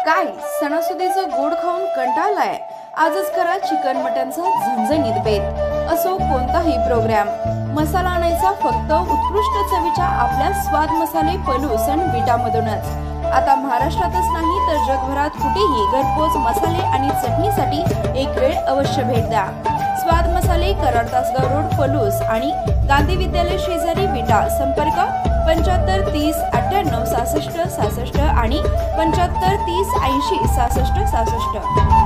काय सणासुदीचं गोड खाऊन कंटाळलाय? आजच करा चिकन मटनचा झणझणीत बेत। असो कोणताही प्रोग्राम, मसाला आणायचा फक्त उत्कृष्ट चवीच्या आपल्या स्वाद मसाले पलूस आणि विटामधूनच। आता महाराष्ट्रातच नाही तर जगभरात कुठेही घरपोच मसाले आणि चटणीसाठी एक वेळ अवश्य भेट द्या। स्वाद मसाले, कराड तासगाव रोड, पलूस आणि गांधी विद्यालय शेजारी विटा। संपर्क 75 30 98 66 66 आणि 75 30 80 66 66।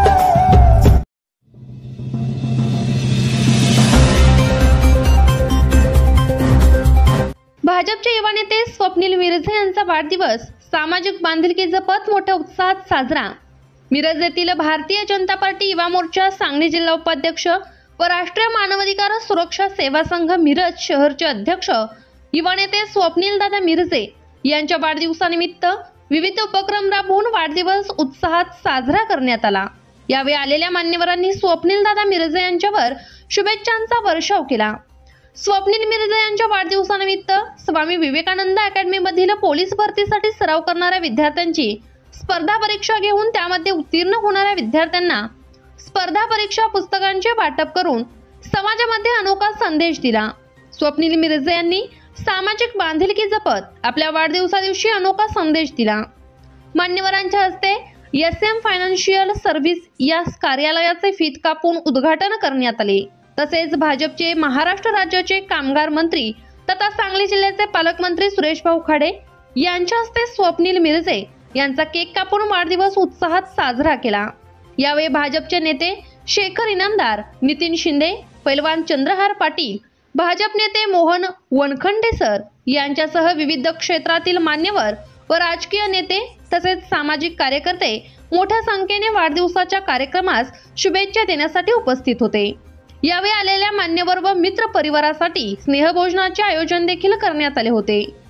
भाजपचे युवा नेते स्वप्नील मिरजे यांचा वाढदिवस सामाजिक बांधिलकी जपत मोठ्या उत्साहात साजरा। मिरज येथील भारतीय जनता पार्टी युवा मोर्चा सांगली जिल्हा उपाध्यक्ष व राष्ट्रीय मानवाधिकार सुरक्षा सेवा संघ मिरज शहरचे अध्यक्ष युवा नेते स्वप्नील दादा मिरजे यांच्या वाढदिवसानिमित्त विविध उपक्रम राबवून वाढदिवस उत्साहात साजरा करण्यात आला। यावेळी आलेल्या मान्यवरांनी स्वप्नील दादा मिरजे यांच्यावर शुभेच्छांचा वर्षाव केला। स्वप्नील मिरजे यांच्या वाढदिवसानिमित्त स्वामी विवेकानंद अकॅडमी मधील पोलीस भरतीसाठी सराव करणाऱ्या विद्यार्थ्यांची स्पर्धा परीक्षा घेऊन त्यामध्ये उत्तीर्ण होणाऱ्या विद्यार्थ्यांना स्पर्धा परीक्षा पुस्तकांचे वाटप करून समाजामध्ये अनोखा संदेश दिला। स्वप्नील मिरजे यांनी सामाजिक बांधिलकी जपत आपल्या वाढदिवसा दिवशी अनोखा संदेश दिला। मान्यवरांच्या हस्ते SM फायनान्शियल सर्व्हिस या कार्यालयाचे फीत कापून उद्घाटन करण्यात आले। तसेच भाजपचे महाराष्ट्र राज्याचे कामगार मंत्री तथा सांगली जिल्ह्याचे पालकमंत्री सुरेश भाऊ खाडे यांच्या हस्ते स्वप्नील मिरजे यांचा केक कापून वाढदिवस उत्साहात साजरा केला। यावेळी भाजपचे नेते शेखर इनामदार, नितीन शिंदे, पैलवान चंद्रहार पाटील, भाजप नेते मोहन वनखंडे सर यांच्यासह विविध क्षेत्रातील मान्यवर व राजकीय नेते तसेच सामाजिक कार्यकर्ते मोठ्या संख्येने वाढदिवसाच्या कार्यक्रमास शुभेच्छा देण्यासाठी उपस्थित होते। यावेळी आलेल्या मान्यवर व मित्र परिवारासाठी स्नेहभोजनाचे आयोजन देखील करण्यात आले होते।